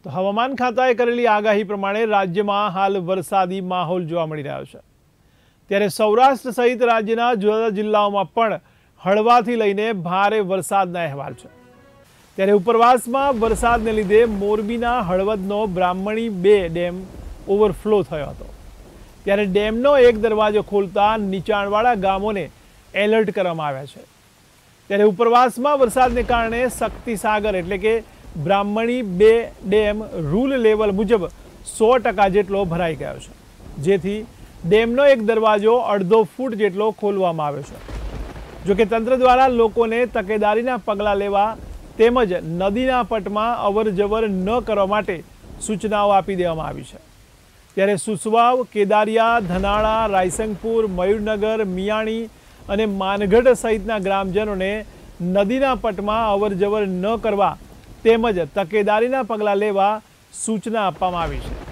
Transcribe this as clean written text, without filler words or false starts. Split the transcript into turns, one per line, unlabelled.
તો હવામાન ખાતાએ કરેલી આગાહી પ્રમાણે રાજ્યમાં હાલ વરસાદી માહોલ જોવા મળી રહ્યો છે। ત્યારે સૌરાષ્ટ્ર સહિત રાજ્યના જુદા જુદા જિલ્લાઓમાં પણ હળવાથી લઈને ભારે વરસાદના અહેવાલ છે। ત્યારે ઉપરવાસમાં વરસાદને લીધે મોરબીના હળવદનો બ્રાહ્મણી 2 ડેમ ઓવરફ્લો થયો હતો। ત્યારે ડેમનો એક દરવાજો ખોલતા નીચાણવાળા ગામોને એલર્ટ કરવામાં આવ્યા છે। ત્યારે ઉપરવાસમાં વરસાદને કારણે શક્તિસાગર એટલે કે બ્રાહ્મણી 2 ડેમ રૂલ લેવલ મુજબ 100% જેટલો ભરાઈ ગયો છે, જેથી ડેમનો એક દરવાજો અડધો ફૂટ જેટલો ખોલવામાં આવ્યો છે। જો કે તંત્ર દ્વારા લોકોને તકેદારીના પગલાં લેવા તેમજ નદીના પટમાં અવરજવર ન કરવા માટે સૂચનાઓ આપી દેવામાં આવી છે। ત્યારે સુસવાવ, કેદારિયા, ધનાળા, રાયસંગપુર, મયુરનગર, મિયાણી અને માનગઢ સહિતના ગ્રામજનોને નદીના પટમાં અવરજવર ન કરવા તેમજ તકેદારીના પગલાં લેવા સૂચના આપવામાં આવી છે।